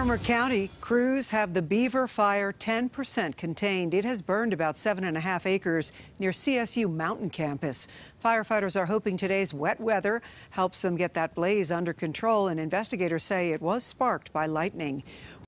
Armor County crews have the Beaver Fire 10% contained. It has burned about 7.5 acres near CSU Mountain Campus. Firefighters are hoping today's wet weather helps them get that blaze under control, and investigators say it was sparked by lightning.